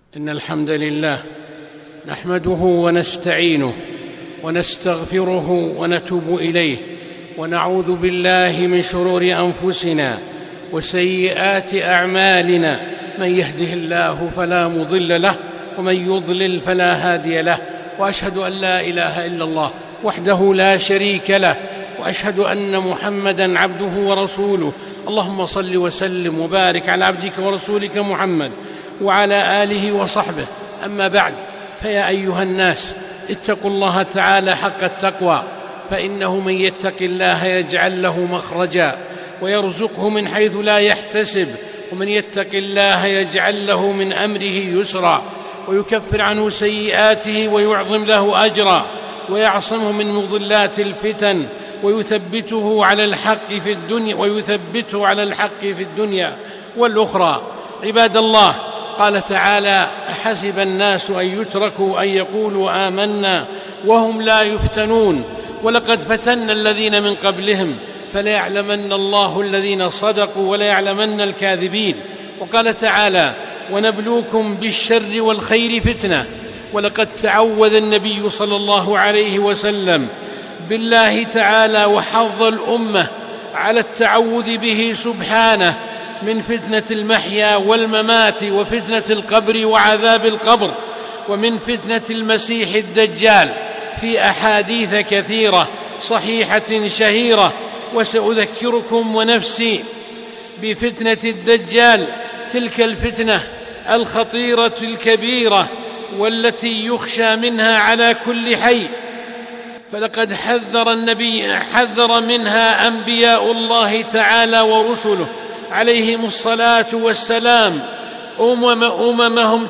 إن الحمد لله نحمده ونستعينه ونستغفره ونتوب إليه، ونعوذ بالله من شرور أنفسنا وسيئات أعمالنا، من يهده الله فلا مضل له ومن يضلل فلا هادي له، وأشهد أن لا إله إلا الله وحده لا شريك له، وأشهد أن محمدًا عبده ورسوله. اللهم صل وسلم وبارك على عبدك ورسولك محمد وعلى آله وصحبه. أما بعد، فيا أيها الناس اتقوا الله تعالى حق التقوى، فإنه من يتق الله يجعل له مخرجا ويرزقه من حيث لا يحتسب، ومن يتق الله يجعل له من أمره يسرا، ويكفر عنه سيئاته ويعظم له أجرا، ويعصمه من مضلات الفتن، ويثبته على الحق في الدنيا والأخرى. عباد الله، قال تعالى: أحسب الناس أن يتركوا أن يقولوا آمنا وهم لا يفتنون، ولقد فتنا الذين من قبلهم فليعلمن الله الذين صدقوا وليعلمن الكاذبين. وقال تعالى: ونبلوكم بالشر والخير فتنة. ولقد تعوذ النبي صلى الله عليه وسلم بالله تعالى وحض الأمة على التعوذ به سبحانه من فتنة المحيا والممات، وفتنة القبر وعذاب القبر، ومن فتنة المسيح الدجال في أحاديث كثيرة صحيحة شهيرة. وسأذكركم ونفسي بفتنة الدجال، تلك الفتنة الخطيرة الكبيرة والتي يخشى منها على كل حي، فلقد حذر منها أنبياء الله تعالى ورسله عليهم الصلاة والسلام أممهم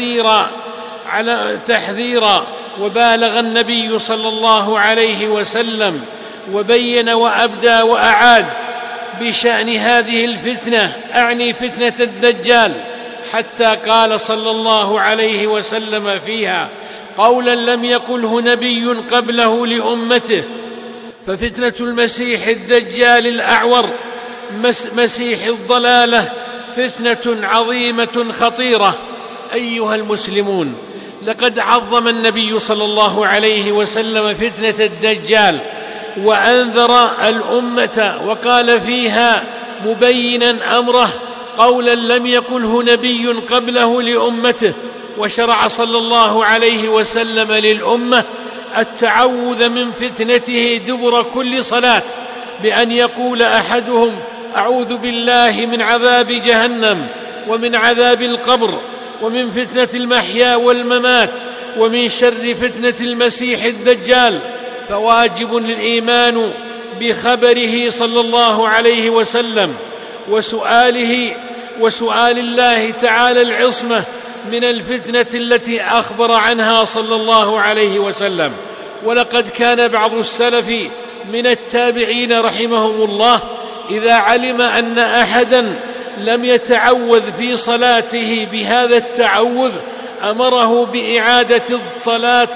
تحذيرا، وبالغ النبي صلى الله عليه وسلم وبين وأبدى وأعاد بشأن هذه الفتنة، أعني فتنة الدجال، حتى قال صلى الله عليه وسلم فيها قولا لم يقله نبي قبله لأمته: ففتنة المسيح الدجال الأعور مسيح الضلالة فتنة عظيمة خطيرة. أيها المسلمون، لقد عظم النبي صلى الله عليه وسلم فتنة الدجال وأنذر الأمة، وقال فيها مبينا أمره قولا لم يقله نبي قبله لأمته. وشرع صلى الله عليه وسلم للأمة التعوذ من فتنته دبر كل صلاة، بأن يقول أحدهم: أعوذ بالله من عذاب جهنم، ومن عذاب القبر، ومن فتنة المحيا والممات، ومن شر فتنة المسيح الدجال. فواجب الإيمان بخبره صلى الله عليه وسلم وسؤال الله تعالى العصمة من الفتنة التي أخبر عنها صلى الله عليه وسلم. ولقد كان بعض السلف من التابعين رحمهم الله إذا علم أن أحدا لم يتعوذ في صلاته بهذا التعوذ أمره بإعادة الصلاة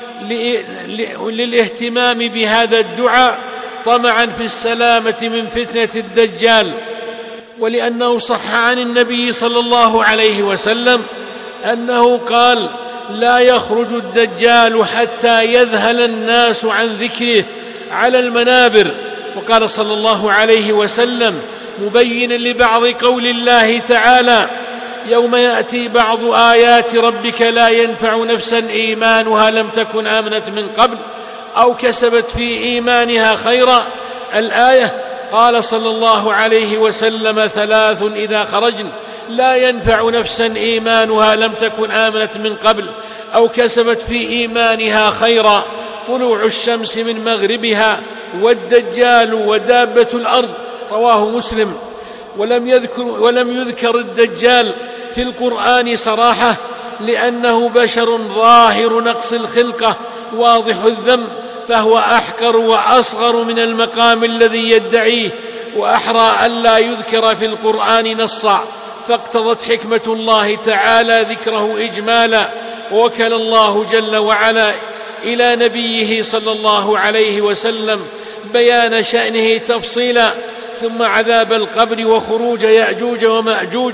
للاهتمام بهذا الدعاء، طمعا في السلامة من فتنة الدجال. ولأنه صح عن النبي صلى الله عليه وسلم أنه قال: لا يخرج الدجال حتى يذهل الناس عن ذكره على المنابر. وقال صلى الله عليه وسلم مبينا لبعض قول الله تعالى: يوم يأتي بعض آيات ربك لا ينفع نفسا إيمانها لم تكن آمنت من قبل أو كسبت في إيمانها خيرا. الآية قال صلى الله عليه وسلم: ثلاث إذا خرجن لا ينفع نفسا إيمانها لم تكن آمنت من قبل أو كسبت في إيمانها خيرا: طلوع الشمس من مغربها، والدجال ودابة الأرض. رواه مسلم. ولم يذكر الدجال في القرآن صراحة، لأنه بشر ظاهر نقص الخلقة واضح الذنب، فهو أحقر وأصغر من المقام الذي يدعيه، وأحرى ألا يذكر في القرآن نصا، فاقتضت حكمة الله تعالى ذكره إجمالا. ووكل الله جل وعلا إلى نبيه صلى الله عليه وسلم بيان شأنه تفصيلا، ثم عذاب القبر وخروج يأجوج ومأجوج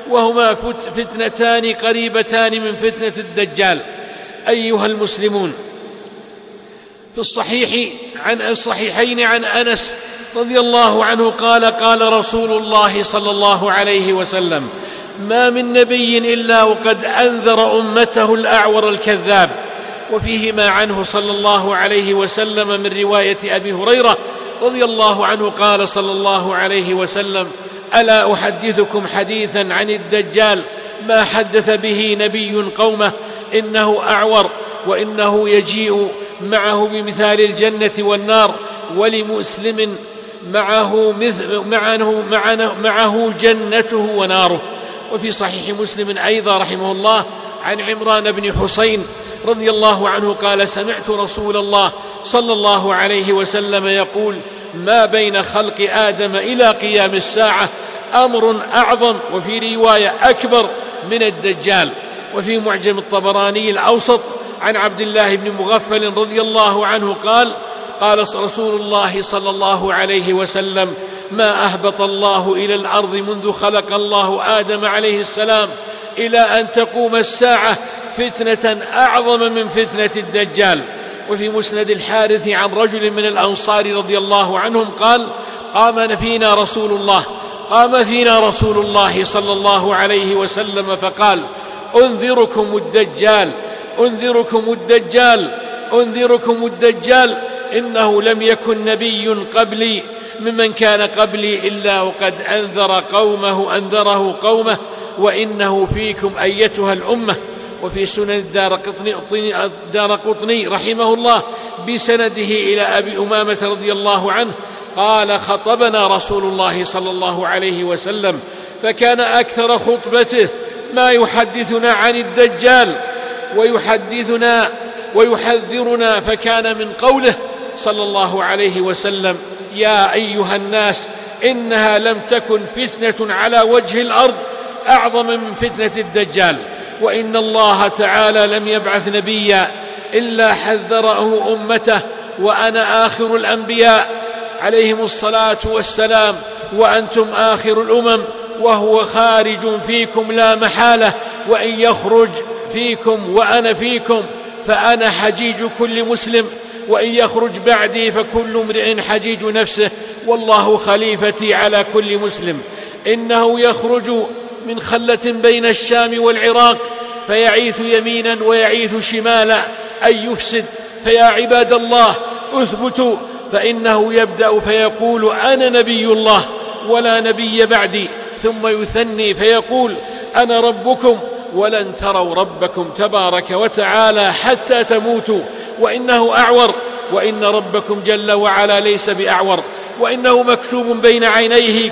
وهما فتنتان قريبتان من فتنة الدجال. أيها المسلمون، في الصحيحين عن أنس رضي الله عنه قال: قال رسول الله صلى الله عليه وسلم: ما من نبي إلا وقد أنذر أمته الأعور الكذاب. وفيهما عنه صلى الله عليه وسلم من رواية أبي هريرة رضي الله عنه قال صلى الله عليه وسلم: ألا أحدثكم حديثا عن الدجال ما حدث به نبي قومه، إنه أعور وإنه يجيء معه بمثال الجنة والنار، ولمسلم معه جنته وناره. وفي صحيح مسلم أيضا رحمه الله عن عمران بن حسين رضي الله عنه قال: سمعت رسول الله صلى الله عليه وسلم يقول: ما بين خلق آدم إلى قيام الساعة أمر أعظم، وفي رواية أكبر، من الدجال. وفي معجم الطبراني الأوسط عن عبد الله بن مغفل رضي الله عنه قال: قال رسول الله صلى الله عليه وسلم: ما أهبط الله إلى الأرض منذ خلق الله آدم عليه السلام إلى أن تقوم الساعة فتنة أعظم من فتنة الدجال. وفي مسند الحارث عن رجل من الأنصار رضي الله عنهم قال: قام فينا رسول الله صلى الله عليه وسلم فقال: أنذركم الدجال إنه لم يكن نبي قبلي ممن كان قبلي إلا وقد أنذره قومه، وإنه فيكم أيتها الأمة. وفي سنن الدارقطني رحمه الله بسنده إلى أبي أمامة رضي الله عنه قال: خطبنا رسول الله صلى الله عليه وسلم، فكان أكثر خطبته ما يحدثنا عن الدجال ويحذرنا، فكان من قوله صلى الله عليه وسلم: يا أيها الناس، إنها لم تكن فتنة على وجه الأرض أعظم من فتنة الدجال، وإن الله تعالى لم يبعث نبيا إلا حذره أمته، وأنا آخر الأنبياء عليهم الصلاة والسلام، وأنتم آخر الأمم، وهو خارج فيكم لا محالة، وإن يخرج فيكم وأنا فيكم فأنا حجيج كل مسلم، وإن يخرج بعدي فكل امرئ حجيج نفسه، والله خليفتي على كل مسلم. إنه يخرج من خلة بين الشام والعراق فيعيث يمينا ويعيث شمالا أن يفسد، فيا عباد الله اثبتوا، فإنه يبدأ فيقول: أنا نبي الله ولا نبي بعدي، ثم يثني فيقول: أنا ربكم ولن تروا ربكم تبارك وتعالى حتى تموتوا، وإنه أعور، وإن ربكم جل وعلا ليس بأعور، وإنه مكتوب بين عينيه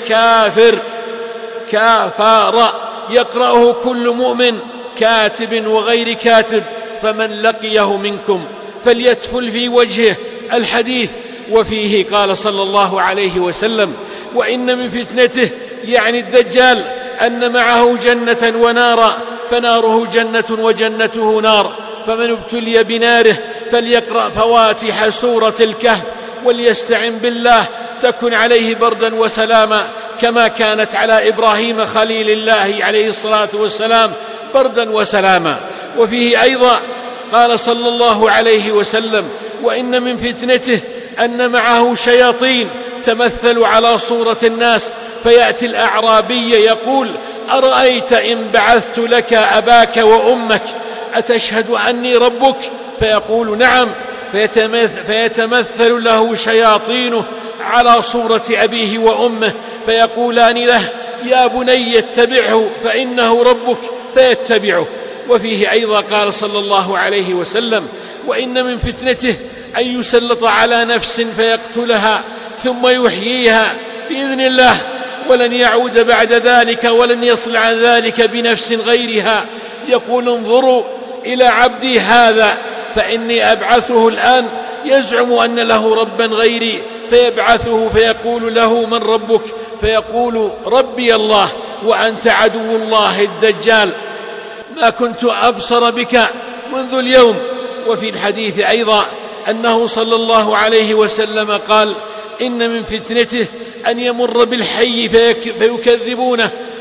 كافر يقرأه كل مؤمن، كاتب وغير كاتب، فمن لقيه منكم فليتفل في وجهه. الحديث. وفيه قال صلى الله عليه وسلم: وإن من فتنته، يعني الدجال، أن معه جنة ونارا، فناره جنة وجنته نار، فمن ابتلي بناره فليقرأ فواتح سورة الكهف وليستعن بالله تكن عليه بردا وسلاما، كما كانت على إبراهيم خليل الله عليه الصلاة والسلام بردا وسلاما. وفيه أيضا قال صلى الله عليه وسلم: وإن من فتنته أن معه شياطين تمثل على صورة الناس، فيأتي الأعرابي يقول: أرأيت إن بعثت لك أباك وأمك أتشهد أني ربك؟ فيقول: نعم. فيتمثل له شياطينه على صورة أبيه وأمه، فيقولان له: يا بني اتبعه فإنه ربك، فيتبعه. وفيه أيضا قال صلى الله عليه وسلم: وإن من فتنته أن يسلط على نفس فيقتلها ثم يحييها بإذن الله، ولن يعود بعد ذلك ولن يصل عن ذلك بنفس غيرها، يقول: انظروا إلى عبدي هذا، فإني أبعثه الآن يزعم أن له ربا غيري، فيبعثه فيقول له: من ربك؟ فيقول: ربي الله، وأنت عدو الله الدجال، ما كنت أبصر بك منذ اليوم. وفي الحديث أيضا أنه صلى الله عليه وسلم قال: إن من فتنته أن يمر بالحي فيكذبونه،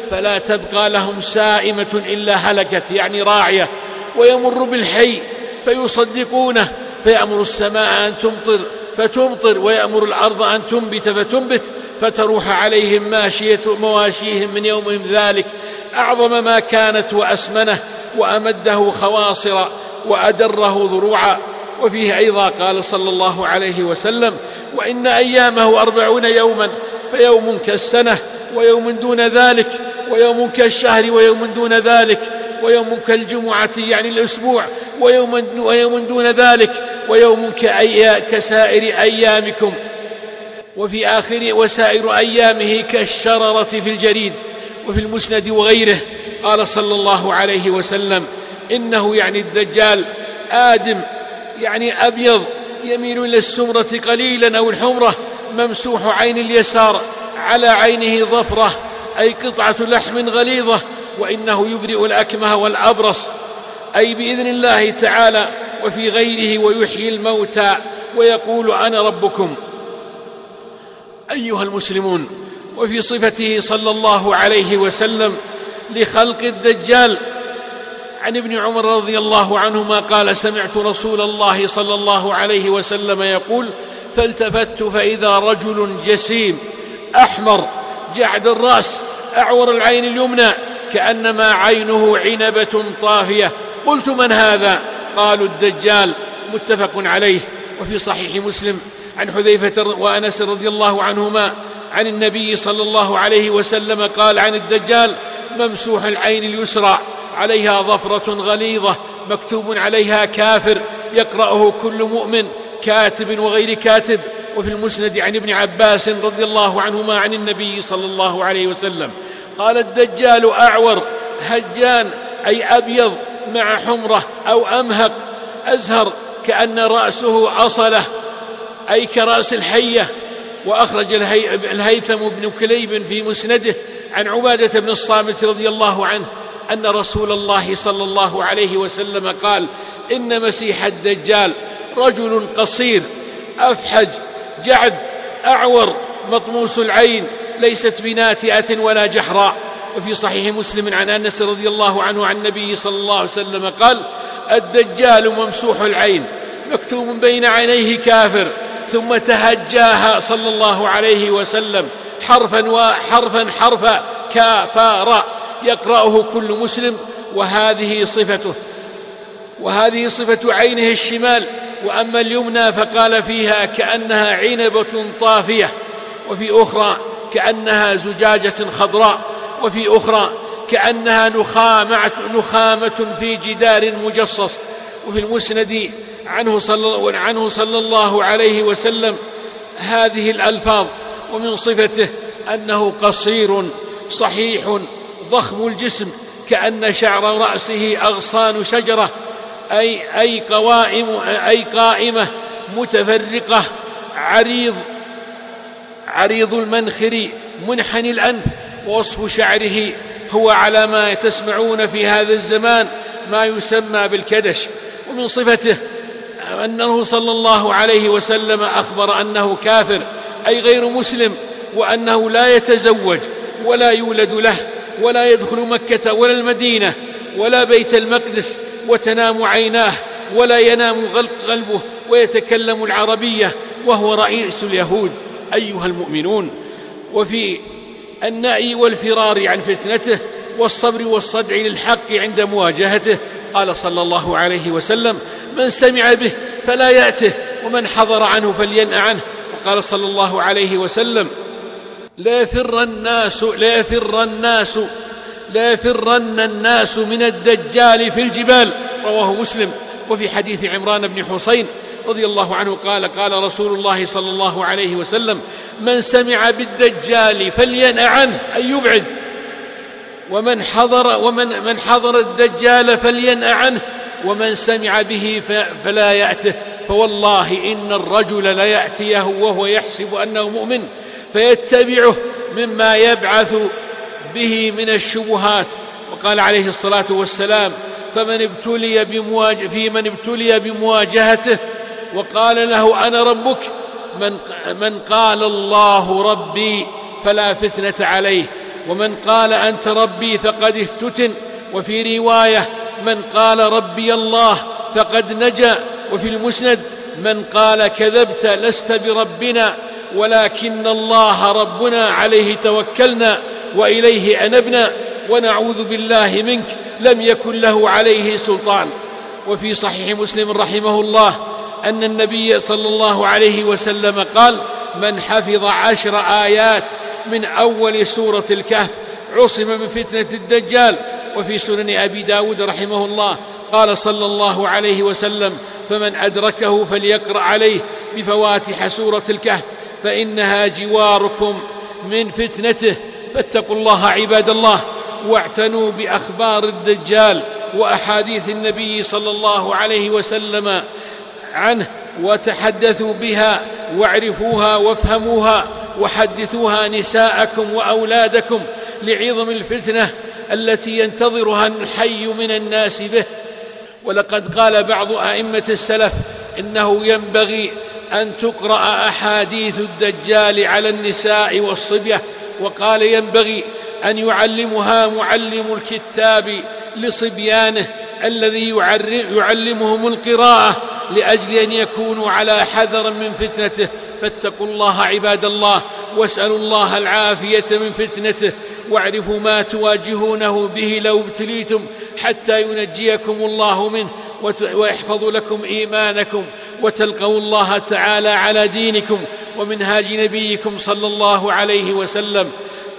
فلا تبقى لهم سائمة إلا هلكت، يعني راعية، ويمر بالحي فيصدقونه، فيأمر السماء أن تمطر فتمطر، ويأمر الأرض أن تنبت فتنبت، فتروح عليهم مواشيهم من يومهم ذلك أعظم ما كانت وأسمنه، وأمده خواصر وأدره ضروعا. وفيه أيضا قال صلى الله عليه وسلم: وإن أيامه 40 يوما، فيوم كالسنة، ويوم دون ذلك، ويوم كالشهر، ويوم دون ذلك، ويوم كالجمعة يعني الأسبوع، ويوم دون ذلك، ويوم كسائر أيامكم. وفي آخر: وسائر أيامه كالشررة في الجريد. وفي المسند وغيره قال صلى الله عليه وسلم: إنه يعني الدجال آدم، يعني أبيض يميل إلى السمرة قليلا أو الحمرة، ممسوح عين اليسار، على عينه ظفرة أي قطعة لحم غليظة، وإنه يبرئ الأكمه والأبرص أي بإذن الله تعالى. وفي غيره: ويحيي الموتى ويقول أنا ربكم. أيها المسلمون، وفي صفته صلى الله عليه وسلم لخلق الدجال عن ابن عمر رضي الله عنهما قال: سمعت رسول الله صلى الله عليه وسلم يقول: فالتفت فإذا رجل جسيم أحمر جعد الرأس أعور العين اليمنى كأنما عينه عنبة طافية. قلت: من هذا؟ قالوا: الدجال. متفق عليه. وفي صحيح مسلم عن حذيفة وأنس رضي الله عنهما عن النبي صلى الله عليه وسلم قال عن الدجال: ممسوح العين اليسرى عليها ظفرة غليظة مكتوب عليها كافر، يقرأه كل مؤمن كاتب وغير كاتب. وفي المسند عن ابن عباس رضي الله عنهما عن النبي صلى الله عليه وسلم قال: الدجال أعور هجان أي أبيض مع حمرة أو أمهق أزهر كأن رأسه أصلة أي كرأس الحية. وأخرج الهيثم بن كليب في مسنده عن عبادة بن الصامت رضي الله عنه أن رسول الله صلى الله عليه وسلم قال: إن مسيح الدجال رجل قصير أفحج جعد أعور مطموس العين ليست بناتئة ولا جحراء. وفي صحيح مسلم عن أنس رضي الله عنه عن النبي صلى الله عليه وسلم قال: الدجال ممسوح العين مكتوب بين عينيه كافر، ثم تهجاها صلى الله عليه وسلم حرفا كافارا يقرأه كل مسلم. وهذه صفة عينه الشمال. وأما اليمنى فقال فيها كأنها عنبة طافية، وفي أخرى كأنها زجاجة خضراء، وفي أخرى كأنها نخامة في جدار مجصص. وفي المسند عنه صلى الله عليه وسلم هذه الألفاظ. ومن صفته أنه قصير صحيح ضخم الجسم كأن شعر رأسه أغصان شجرة أي قائمة متفرقة، عريض المنخر منحني الأنف. ووصف شعره هو على ما تسمعون في هذا الزمان ما يسمى بالكدش. ومن صفته أنه صلى الله عليه وسلم أخبر أنه كافر أي غير مسلم، وأنه لا يتزوج ولا يولد له، ولا يدخل مكة ولا المدينة ولا بيت المقدس، وتنام عيناه ولا ينام قلبه، ويتكلم العربية وهو رئيس اليهود. أيها المؤمنون، وفي النأي والفرار عن فتنته والصبر والصدع للحق عند مواجهته قال صلى الله عليه وسلم: من سمع به فلا يأته، ومن حضر عنه فلينأ عنه. وقال صلى الله عليه وسلم: لا يفرن الناس من الدجال في الجبال. رواه مسلم. وفي حديث عمران بن حسين رضي الله عنه قال رسول الله صلى الله عليه وسلم: من سمع بالدجال فلينأ عنه أي يبعد، ومن حضر الدجال فلينأ عنه، ومن سمع به فلا يأته. فوالله إن الرجل ليأتيه وهو يحسب أنه مؤمن فيتبعه مما يبعث به من الشبهات. وقال عليه الصلاة والسلام: فمن ابتلي بمواجهته وقال له أنا ربك، من قال الله ربي فلا فتنة عليه، ومن قال أنت ربي فقد افتتن، وفي رواية من قال ربي الله فقد نجا، وفي المسند من قال كذبت لست بربنا ولكن الله ربنا عليه توكلنا وإليه أنبنا ونعوذ بالله منك لم يكن له عليه سلطان. وفي صحيح مسلم رحمه الله أن النبي صلى الله عليه وسلم قال: من حفظ 10 آيات من أول سورة الكهف عصم من فتنة الدجال. وفي سنن أبي داود رحمه الله قال صلى الله عليه وسلم: فمن أدركه فليقرأ عليه بفواتح سورة الكهف فإنها جواركم من فتنته. فاتقوا الله عباد الله، واعتنوا بأخبار الدجال وأحاديث النبي صلى الله عليه وسلم عنه، وتحدثوا بها واعرفوها وافهموها، وحدثوها نساءكم وأولادكم لعظم الفتنة التي ينتظرها الحي من الناس به. ولقد قال بعض أئمة السلف إنه ينبغي أن تقرأ أحاديث الدجال على النساء والصبية، وقال ينبغي أن يعلمها معلم الكتاب لصبيانه الذي يعلمهم القراءة لأجل أن يكونوا على حذر من فتنته. فاتقوا الله عباد الله، واسألوا الله العافية من فتنته، واعرفوا ما تواجهونه به لو ابتليتم حتى ينجيكم الله منه ويحفظ لكم إيمانكم، وتلقوا الله تعالى على دينكم ومنهاج نبيكم صلى الله عليه وسلم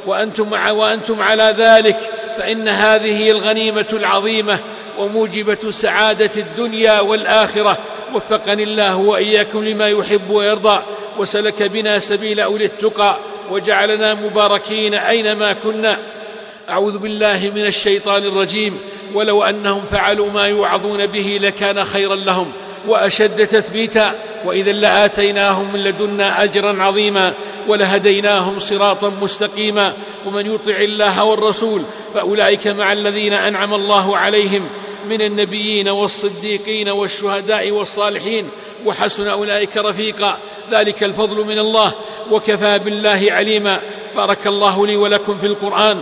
وأنتم على ذلك، فإن هذه الغنيمة العظيمة وموجبة سعادة الدنيا والآخرة. وفقني الله وإياكم لما يحب ويرضى، وسلك بنا سبيل أولي التقى، وجعلنا مباركين أينما كنا. أعوذ بالله من الشيطان الرجيم. ولو أنهم فعلوا ما يوعظون به لكان خيرا لهم وأشد تثبيتا، وإذا لآتيناهم من لدنا أجرا عظيما ولهديناهم صراطا مستقيما. ومن يطع الله والرسول فأولئك مع الذين أنعم الله عليهم من النبيين والصديقين والشهداء والصالحين، وحسن أولئك رفيقا. ذلك الفضل من الله، وكفى بالله عليما. بارك الله لي ولكم في القرآن،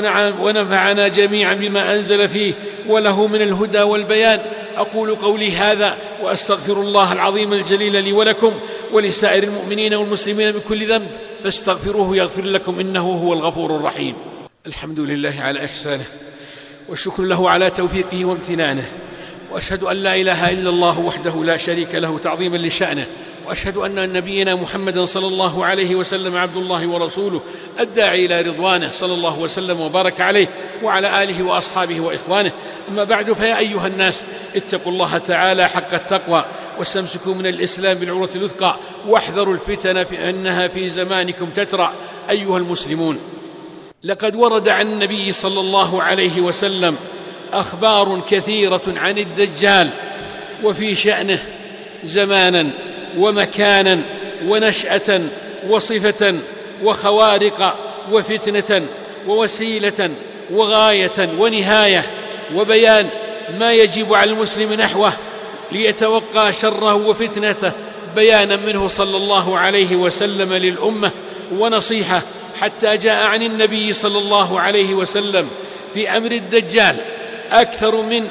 ونفعنا جميعا بما أنزل فيه، وله من الهدى والبيان. أقول قولي هذا وأستغفر الله العظيم الجليل لي ولكم ولسائر المؤمنين والمسلمين من كل ذنب، فاستغفروه يغفر لكم إنه هو الغفور الرحيم. الحمد لله على إحسانه، والشكر له على توفيقه وامتنانه، وأشهد أن لا إله إلا الله وحده لا شريك له تعظيما لشأنه، وأشهد أن نبينا محمدا صلى الله عليه وسلم عبد الله ورسوله الداعي إلى رضوانه، صلى الله وسلم وبارك عليه وعلى آله وأصحابه وإخوانه. أما بعد، فيا أيها الناس اتقوا الله تعالى حق التقوى، واستمسكوا من الإسلام بالعروة الوثقى، واحذروا الفتن فإنها في زمانكم تترى. أيها المسلمون، لقد ورد عن النبي صلى الله عليه وسلم أخبار كثيرة عن الدجال وفي شأنه زمانا ومكانا ونشأة وصفة وخوارق وفتنة ووسيلة وغاية ونهاية، وبيان ما يجب على المسلم نحوه ليتوقى شره وفتنته، بيانا منه صلى الله عليه وسلم للأمة، ونصيحة. حتى جاء عن النبي صلى الله عليه وسلم في أمر الدجال أكثر من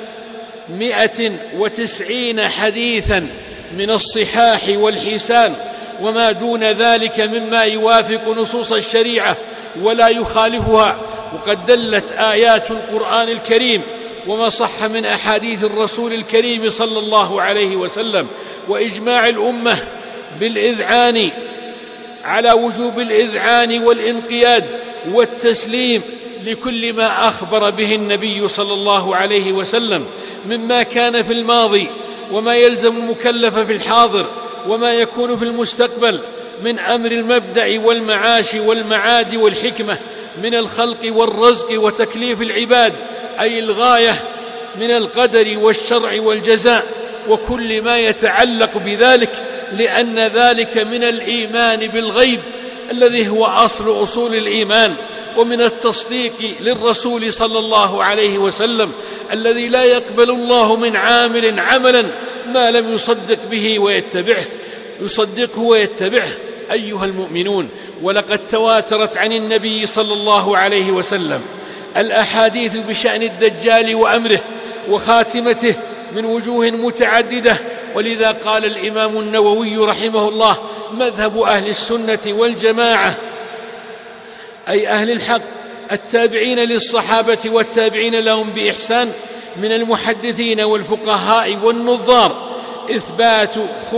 190 حديثا من الصحاح والحسان، وما دون ذلك مما يوافق نصوص الشريعة ولا يخالفها. وقد دلت آيات القرآن الكريم وما صح من أحاديث الرسول الكريم صلى الله عليه وسلم وإجماع الأمة بالإذعان على وجوب الإذعان والإنقياد والتسليم لكل ما أخبر به النبي صلى الله عليه وسلم مما كان في الماضي، وما يلزم المكلف في الحاضر، وما يكون في المستقبل من أمر المبدأ والمعاش والمعاد والحكمة، من الخلق والرزق وتكليف العباد، أي الغاية من القدر والشرع والجزاء وكل ما يتعلق بذلك، لأن ذلك من الإيمان بالغيب الذي هو أصول الإيمان، ومن التصديق للرسول صلى الله عليه وسلم الذي لا يقبل الله من عامل عملا ما لم يصدق به ويتبعه، يصدقه ويتبعه، أيها المؤمنون، ولقد تواترت عن النبي صلى الله عليه وسلم الأحاديث بشأن الدجال وأمره وخاتمته من وجوه متعددة، ولذا قال الإمام النووي رحمه الله: مذهب أهل السنة والجماعة، أي أهل الحق التابعين للصحابة والتابعين لهم بإحسان من المحدثين والفقهاء والنظار، إثبات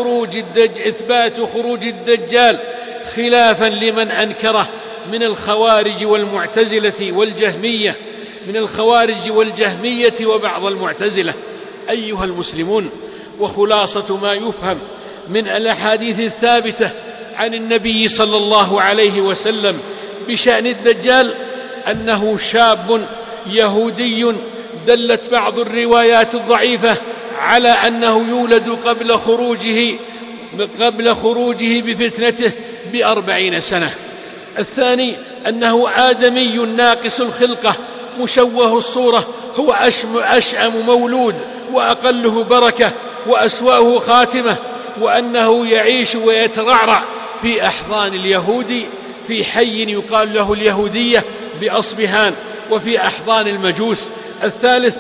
خروج الدجال خلافا لمن أنكره من الخوارج والجهمية وبعض المعتزلة. أيها المسلمون، وخلاصة ما يفهم من الأحاديث الثابتة عن النبي صلى الله عليه وسلم بشأن الدجال أنه شاب يهودي، دلت بعض الروايات الضعيفة على أنه يولد قبل خروجه بفتنته ب40 سنة. الثاني أنه آدمي ناقص الخلقة مشوه الصورة، هو أشأم مولود وأقله بركة وأسوأه خاتمة، وأنه يعيش ويترعرع في أحضان اليهود في حي يقال له اليهودية بأصبهان، وفي أحضان المجوس. الثالث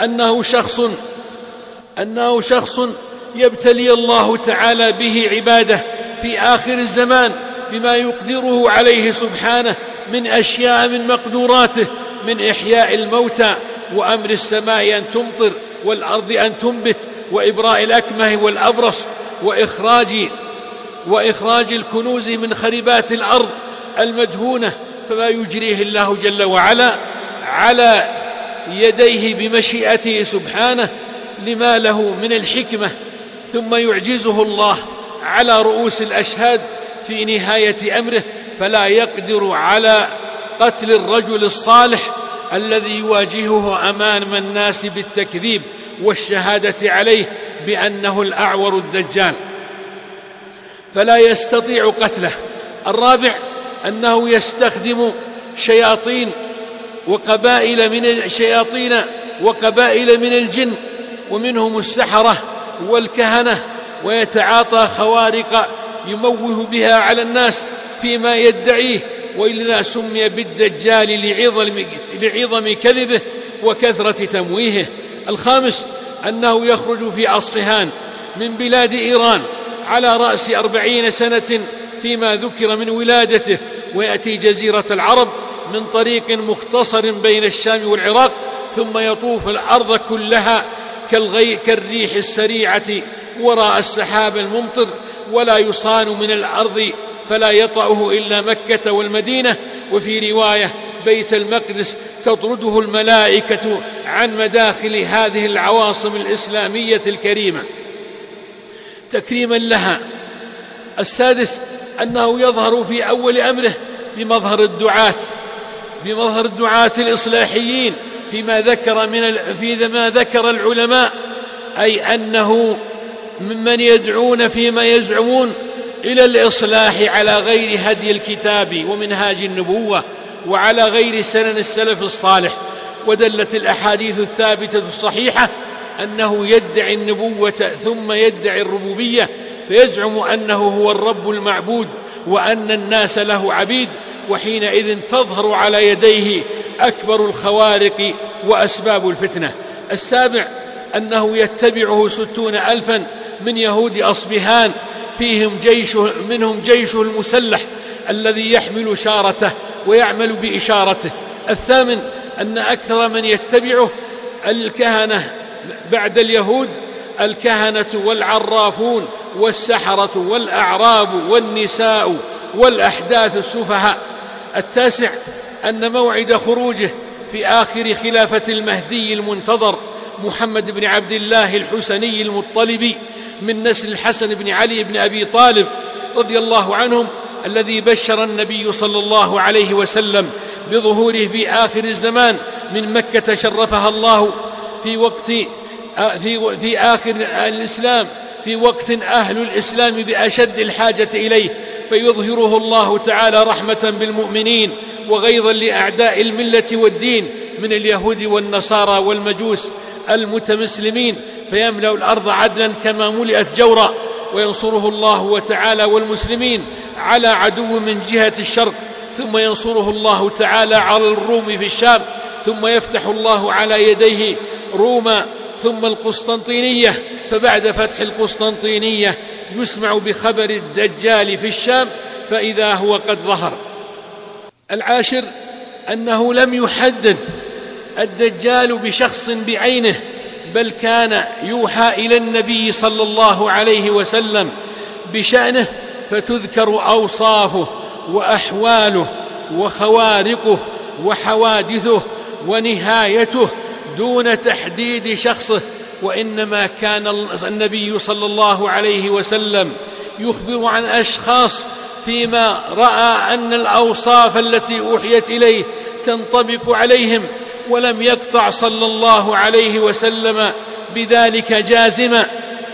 أنه شخص يبتلي الله تعالى به عباده في آخر الزمان بما يقدره عليه سبحانه من أشياء من مقدوراته، من إحياء الموتى، وأمر السماء أن تمطر والأرض أن تنبت، وإبراء الأكمه والأبرص، وإخراج الكنوز من خربات الأرض المدهونة، فما يجريه الله جل وعلا على يديه بمشيئته سبحانه لما له من الحكمة، ثم يعجزه الله على رؤوس الأشهاد في نهاية أمره، فلا يقدر على قتل الرجل الصالح الذي يواجهه أمام الناس بالتكذيب والشهادة عليه بأنه الأعور الدجال، فلا يستطيع قتله. الرابع أنه يستخدم شياطين وقبائل من الجن ومنهم السحرة والكهنة، ويتعاطى خوارق يموه بها على الناس فيما يدعيه، ولذا سمي بالدجال لعظم كذبه وكثرة تمويهه. الخامس أنه يخرج في أصفهان من بلاد إيران على رأس 40 سنة فيما ذكر من ولادته، ويأتي جزيرة العرب من طريق مختصر بين الشام والعراق، ثم يطوف الأرض كلها كالريح السريعة وراء السحاب الممطر، ولا يصان من الأرض فلا يطأه إلا مكة والمدينة، وفي رواية بيت المقدس، تطرده الملائكة عن مداخل هذه العواصم الإسلامية الكريمة تكريما لها. السادس أنه يظهر في أول أمره بمظهر الدعاة الإصلاحيين فيما ذكر العلماء، أي أنه ممن يدعون فيما يزعمون إلى الإصلاح على غير هدي الكتاب ومنهاج النبوة وعلى غير سنن السلف الصالح. ودلت الأحاديث الثابتة الصحيحة أنه يدعي النبوة ثم يدعي الربوبية، فيزعم أنه هو الرب المعبود وأن الناس له عبيد، وحينئذ تظهر على يديه أكبر الخوارق وأسباب الفتنة. السابع أنه يتبعه 60,000 من يهود أصبهان، منهم جيشه المسلح الذي يحمل شارته ويعمل بإشارته. الثامن أن أكثر من يتبعه الكهنة بعد اليهود، الكهنة والعرافون والسحرة والأعراب والنساء والأحداث السفهاء. التاسع أن موعد خروجه في آخر خلافة المهدي المنتظر محمد بن عبد الله الحسني المطلبي من نسل الحسن بن علي بن أبي طالب رضي الله عنهم، الذي بشر النبي صلى الله عليه وسلم بظهوره في آخر الزمان من مكة، شرفها الله في آخر الإسلام، في وقت أهل الإسلام بأشد الحاجة إليه، فيظهره الله تعالى رحمة بالمؤمنين وغيظا لأعداء الملة والدين من اليهود والنصارى والمجوس المتمسلمين، فيملأ الأرض عدلا كما ملئت جورا، وينصره الله تعالى والمسلمين على عدو من جهة الشرق، ثم ينصره الله تعالى على الروم في الشام، ثم يفتح الله على يديه روما ثم القسطنطينية، فبعد فتح القسطنطينية يسمع بخبر الدجال في الشام فإذا هو قد ظهر. العاشر أنه لم يحدد الدجال بشخص بعينه، بل كان يوحى إلى النبي صلى الله عليه وسلم بشأنه، فتذكر أوصافه وأحواله وخوارقه وحوادثه ونهايته دون تحديد شخصه. وإنما كان النبي صلى الله عليه وسلم يخبر عن أشخاص فيما رأى أن الأوصاف التي أوحيت إليه تنطبق عليهم، ولم يقطع صلى الله عليه وسلم بذلك جازما.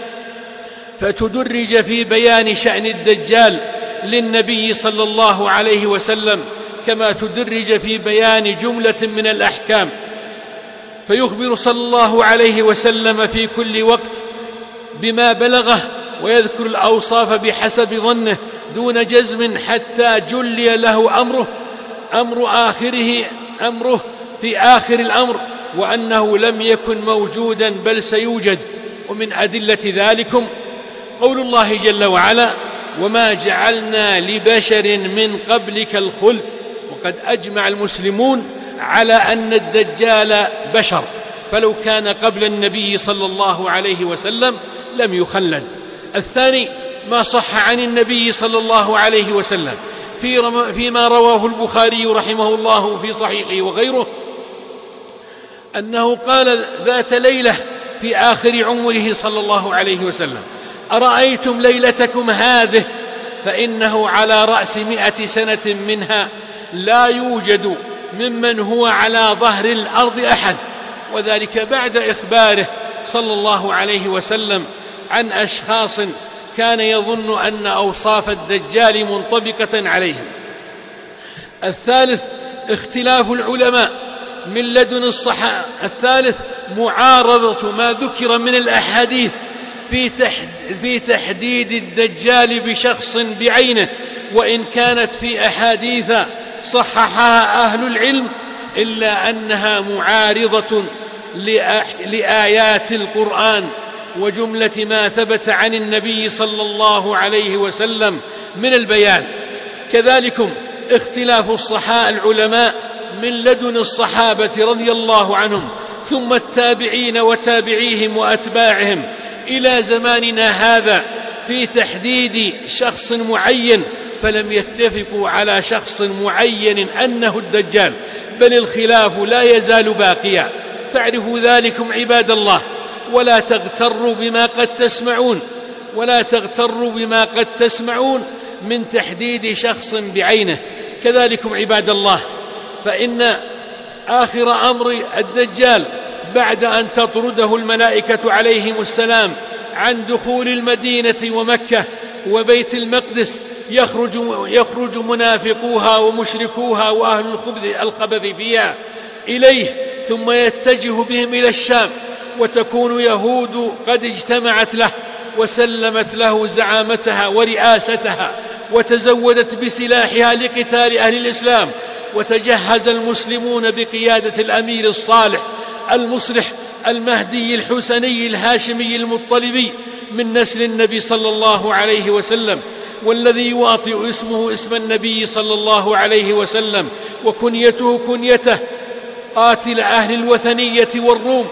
فتدرج في بيان شأن الدجال للنبي صلى الله عليه وسلم كما تدرج في بيان جملة من الأحكام، فيخبر صلى الله عليه وسلم في كل وقت بما بلغه، ويذكر الأوصاف بحسب ظنه دون جزم حتى جلي له أمره في آخر الأمر، وأنه لم يكن موجودا بل سيوجد. ومن أدلة ذلكم قول الله جل وعلا: وما جعلنا لبشر من قبلك الخلد. وقد أجمع المسلمون على أن الدجال بشر، فلو كان قبل النبي صلى الله عليه وسلم لم يخلد. الثاني ما صح عن النبي صلى الله عليه وسلم فيما رواه البخاري رحمه الله في صحيحه وغيره، أنه قال ذات ليلة في آخر عمره صلى الله عليه وسلم: أرأيتم ليلتكم هذه؟ فإنه على رأس 100 سنة منها لا يوجد ممن هو على ظهر الأرض أحد. وذلك بعد إخباره صلى الله عليه وسلم عن أشخاص كان يظن أن أوصاف الدجال منطبقة عليهم. الثالث اختلاف العلماء من لدن الصحابة. الثالث معارضة ما ذكر من الأحاديث في تحديد الدجال بشخص بعينه، وإن كانت في أحاديث صححها أهل العلم، إلا أنها معارضة لآيات القرآن وجملة ما ثبت عن النبي صلى الله عليه وسلم من البيان. كذلك اختلاف العلماء من لدن الصحابة رضي الله عنهم ثم التابعين وتابعيهم وأتباعهم إلى زماننا هذا في تحديد شخص معين، فلم يتفقوا على شخص معين أنه الدجال، بل الخلاف لا يزال باقيا. فاعرفوا ذلكم عباد الله، ولا تغتروا بما قد تسمعون من تحديد شخص بعينه. كذلكم عباد الله، فإن آخر أمر الدجال بعد أن تطرده الملائكة عليهم السلام عن دخول المدينة ومكة وبيت المقدس يخرج منافقوها ومشركوها وأهل الخبث فيها إليه، ثم يتجه بهم إلى الشام، وتكون يهود قد اجتمعت له وسلمت له زعامتها ورئاستها، وتزودت بسلاحها لقتال أهل الإسلام، وتجهز المسلمون بقيادة الأمير الصالح المصلح المهدي الحسني الهاشمي المطلبي من نسل النبي صلى الله عليه وسلم، والذي يواطئ اسمه اسم النبي صلى الله عليه وسلم، وكنيته كنيته، قاتل أهل الوثنية والروم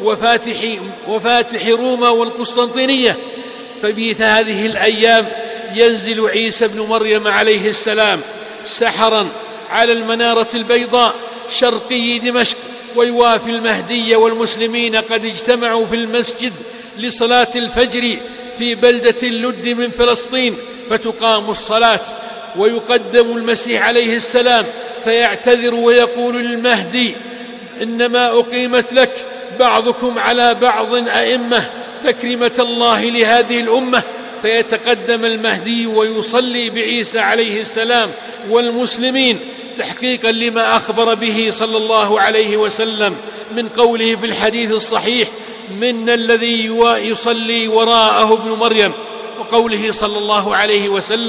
وفاتح روما والقسطنطينية. ففي هذه الأيام ينزل عيسى بن مريم عليه السلام سحرا على المنارة البيضاء شرقي دمشق، ويوافي المهدي والمسلمين قد اجتمعوا في المسجد لصلاة الفجر في بلدة لد من فلسطين، فتقام الصلاة ويقدم المسيح عليه السلام فيعتذر ويقول للمهدي: إنما أقيمت لك بعضكم على بعض أئمة تكريمة الله لهذه الأمة. فيتقدم المهدي ويصلي بعيسى عليه السلام والمسلمين تحقيقا لما أخبر به صلى الله عليه وسلم من قوله في الحديث الصحيح: منا الذي يصلي وراءه ابن مريم، وقوله صلى الله عليه وسلم: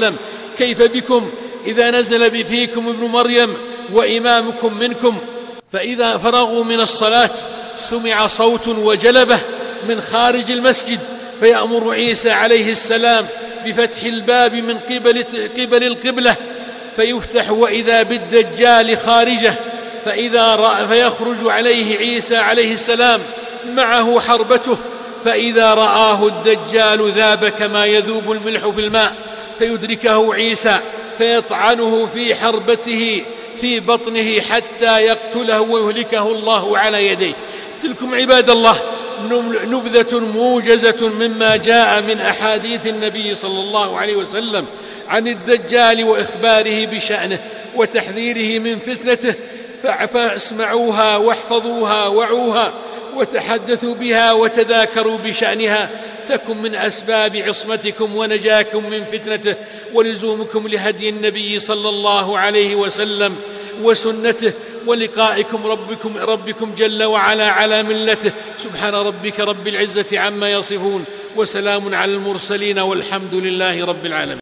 كيف بكم إذا نزل بفيكم ابن مريم وإمامكم منكم؟ فإذا فرغوا من الصلاة سمع صوت وجلبة من خارج المسجد، فيأمر عيسى عليه السلام بفتح الباب من قبل القبلة، فيفتح وإذا بالدجال خارجه، فيخرج عليه عيسى عليه السلام معه حربته، فإذا رآه الدجال ذاب كما يذوب الملح في الماء، فيدركه عيسى فيطعنه في حربته في بطنه حتى يقتله ويهلكه الله على يديه. تلكم عباد الله نبذة موجزة مما جاء من أحاديث النبي صلى الله عليه وسلم عن الدجال وإخباره بشأنه وتحذيره من فتنته، فاسمعوها واحفظوها وعوها وتحدثوا بها وتذاكروا بشأنها، تكن من أسباب عصمتكم ونجاكم من فتنته ولزومكم لهدي النبي صلى الله عليه وسلم وسنته، ولقائكم ربكم جل وعلا على ملته. سبحان ربك رب العزة عما يصفون، وسلام على المرسلين، والحمد لله رب العالمين.